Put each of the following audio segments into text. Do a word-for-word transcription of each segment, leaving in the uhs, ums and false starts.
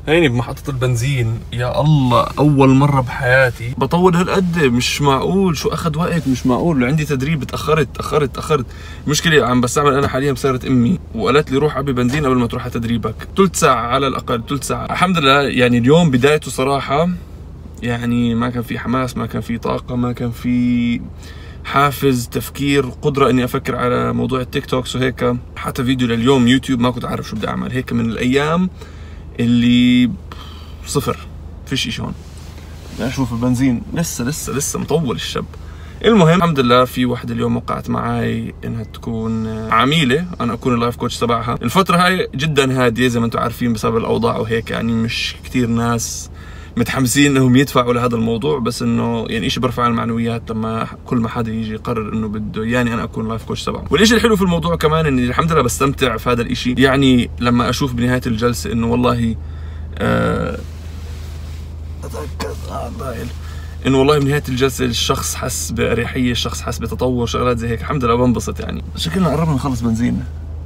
هيني بمحطة البنزين. يا الله أول مرة بحياتي بطول هالقد، مش معقول شو أخذ وقت، مش معقول. عندي تدريب تأخرت تأخرت تأخرت. المشكلة عم بستعمل أنا حاليا بسيارة أمي، وقالت لي روح عبي بنزين قبل ما تروح على تدريبك، ثلث ساعة على الأقل، ثلث ساعة. الحمد لله يعني اليوم بدايته صراحة يعني ما كان في حماس، ما كان في طاقة، ما كان في حافز، تفكير، قدرة اني افكر على موضوع التيك توكس وهيك. حتى فيديو لليوم يوتيوب ما كنت عارف شو بدي اعمل. هيك من الايام اللي صفر، فيش اشي هون. بدي اشوف البنزين لسه لسه لسه مطول الشاب. المهم الحمد لله في وحده اليوم وقعت معي انها تكون عميله، انا اكون اللايف كوتش تبعها. الفتره هاي جدا هاديه زي ما انتم عارفين بسبب الاوضاع وهيك، يعني مش كثير ناس متحمسين انهم يدفعوا لهذا الموضوع، بس انه يعني شيء برفع المعنويات لما كل ما حدا يجي يقرر انه بده يعني انا اكون لايف كوتش تبعه. والشيء الحلو في الموضوع كمان اني الحمد لله بستمتع في هذا الشيء، يعني لما اشوف بنهايه الجلسه انه والله آه اتاكد اه ضايل انه والله بنهايه الجلسه الشخص حس باريحيه، الشخص حس بتطور، شغلات زي هيك، الحمد لله بنبسط. يعني شكلنا قربنا نخلص بنزين،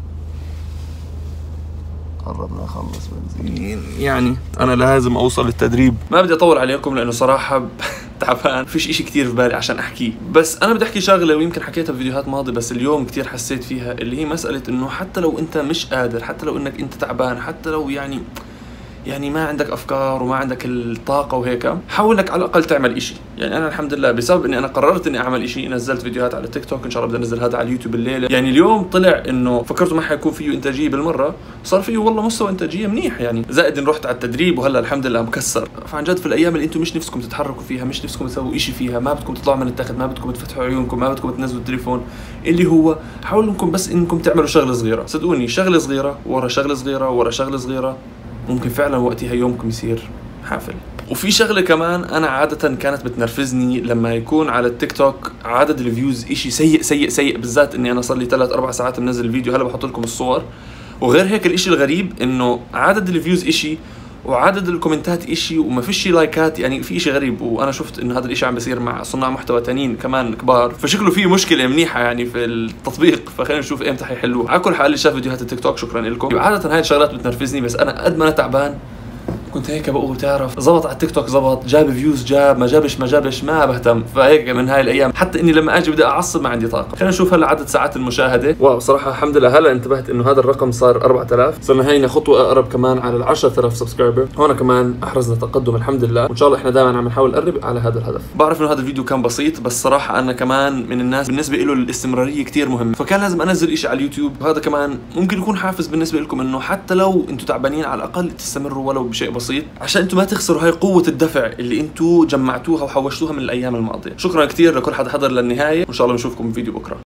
قربنا نخلص بنزين. يعني انا لازم اوصل للتدريب. ما بدي اطول عليكم لانه صراحه تعبان، فيش اشي كثير في بالي عشان احكيه، بس انا بدي احكي شغله ويمكن حكيتها بفيديوهات ماضيه بس اليوم كثير حسيت فيها، اللي هي مساله انه حتى لو انت مش قادر، حتى لو انك انت تعبان، حتى لو يعني يعني ما عندك افكار وما عندك الطاقه وهيك، حاول انك على الاقل تعمل إشي. يعني انا الحمد لله بسبب اني انا قررت اني اعمل إشي، نزلت فيديوهات على تيك توك، ان شاء الله بدي انزل هذا على اليوتيوب الليله. يعني اليوم طلع انه فكرته ما حيكون فيه انتاجيه بالمره، صار فيه والله مستوى انتاجيه منيح، يعني زائد ان رحت على التدريب وهلا الحمد لله مكسر. فعن جد في الايام اللي انتم مش نفسكم تتحركوا فيها، مش نفسكم تسووا إشي فيها، ما بدكم تطلعوا من التخت، ما بدكم تفتحوا عيونكم، ما بدكم تنزلوا التليفون، اللي هو حاولوا انكم بس انكم تعملوا شغله صغيره. صدقوني شغله صغيره ورا شغله صغيره ورا شغله صغيره ممكن فعلا وقتها يومكم يصير حافل. وفي شغله كمان انا عاده كانت بتنرفزني لما يكون على التيك توك عدد الفيوز اشي سيء سيء سيء، بالذات اني انا صار لي ثلاث اربع ساعات منزل الفيديو، هلا بحط لكم الصور. وغير هيك الاشي الغريب انه عدد الفيوز اشي وعدد الكومنتات اشي وما فيش لايكات، يعني في اشي غريب. وانا شفت انه هذا الاشي عم بيصير مع صناع محتوى تانيين كمان كبار، فشكله في مشكله منيحه يعني في التطبيق، فخلينا نشوف امتى حيحلوها. على كل حال اللي شاف فيديوهات التيك توك شكرا لكم. عاده هاي الشغلات بتنرفزني، بس انا قد ما انا تعبان كنت هيك بقول بتعرف زبط على التيك توك، زبط، جاب فيوز، جاب، ما جابش ما جابش ما بهتم. فهيك من هاي الايام حتى اني لما اجي بدي اعصب ما عندي طاقه. خلينا نشوف هلا عدد ساعات المشاهده. واو صراحه الحمد لله هلا انتبهت انه هذا الرقم صار أربعة آلاف، صرنا هينا خطوه اقرب كمان على ال عشرة آلاف سبسكرايبر. هون كمان احرزنا تقدم الحمد لله، وان شاء الله احنا دائما عم نحاول نقرب على هذا الهدف. بعرف انه هذا الفيديو كان بسيط، بس صراحه انا كمان من الناس بالنسبه له الاستمراريه كثير مهمه، فكان لازم انزل شيء على اليوتيوب. وهذا كمان ممكن يكون حافز بالنسبه لكم انه حتى لو انتم تعبانين على الاقل تستمروا ولو بشيء بسيط، عشان انتم ما تخسروا هاي قوة الدفع اللي انتو جمعتوها وحوشتوها من الايام الماضية. شكرا كثير لكل حدا حضر للنهاية، وان شاء الله بنشوفكم بفيديو بكرة.